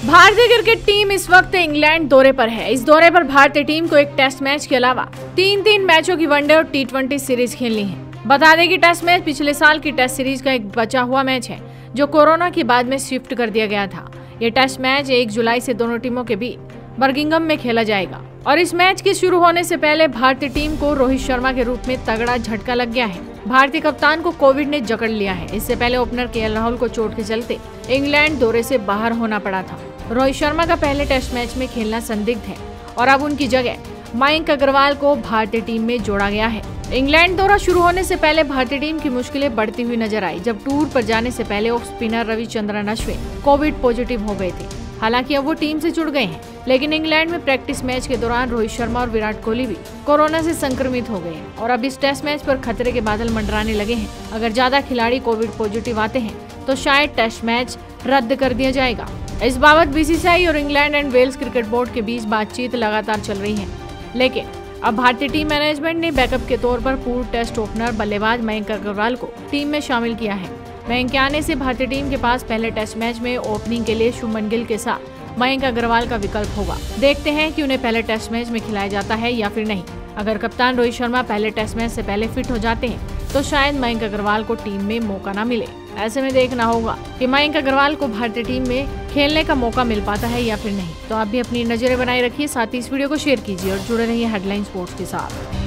भारतीय cricket team इस वक्त इंग्लैंड दौरे पर है। इस दौरे पर भारतीय टीम को एक टेस्ट मैच के अलावा तीन मैचों की वनडे और T20 सीरीज खेलनी है। बता दें कि टेस्ट मैच पिछले साल की टेस्ट सीरीज का एक बचा हुआ मैच है जो कोरोना के बाद में शिफ्ट कर दिया गया था। ये टेस्ट मैच 1 जुलाई से दोनों टीमों के बीच बर्मिंघम में खेला जाएगा और इस मैच के शुरू होने से पहले भारतीय टीम को रोहित शर्मा के रूप में तगड़ा झटका लग गया है। भारतीय कप्तान को कोविड ने जकड़ लिया है। इससे पहले ओपनर KL राहुल को चोट के चलते इंग्लैंड दौरे से बाहर होना पड़ा था। रोहित शर्मा का पहले टेस्ट मैच में खेलना संदिग्ध है और अब उनकी जगह मयंक अग्रवाल को भारतीय टीम में जोड़ा गया है। इंग्लैंड दौरा शुरू होने से पहले भारतीय टीम की मुश्किलें बढ़ती हुई नजर आई जब टूर पर जाने से पहले off spinner Ravichandran Ashwin covid positive हो गए थे। हालांकि अब वो टीम से जुड़ गए हैं, लेकिन इंग्लैंड में प्रैक्टिस मैच के दौरान रोहित शर्मा और विराट कोहली भी कोरोना से संक्रमित हो गए हैं और अब इस टेस्ट मैच पर खतरे के बादल मंडराने लगे हैं। अगर ज्यादा खिलाड़ी कोविड पॉजिटिव आते हैं तो शायद टेस्ट मैच रद्द कर दिया जाएगा। इस बाबत BCCI और England and Wales cricket board के बीच बातचीत लगातार चल रही है, लेकिन अब भारतीय टीम मैनेजमेंट ने बैकअप के तौर पर पूर्व टेस्ट ओपनर बल्लेबाज मयंक अग्रवाल को टीम में शामिल किया है। मयंक के आने से भारतीय टीम के पास पहले टेस्ट मैच में ओपनिंग के लिए शुभमन गिल के साथ मयंक अग्रवाल का विकल्प होगा। देखते हैं कि उन्हें पहले टेस्ट मैच में खिलाया जाता है या फिर नहीं। अगर कप्तान रोहित शर्मा पहले टेस्ट मैच से पहले फिट हो जाते हैं तो शायद मयंक अग्रवाल को टीम में मौका न मिले। ऐसे में देखना होगा कि मयंक अग्रवाल को भारतीय टीम में खेलने का मौका मिल पाता है या फिर नहीं। तो आप भी अपनी नजरें बनाए रखिए, साथ ही इस वीडियो को शेयर कीजिए और जुड़े रहिए हेडलाइन स्पोर्ट्स के साथ।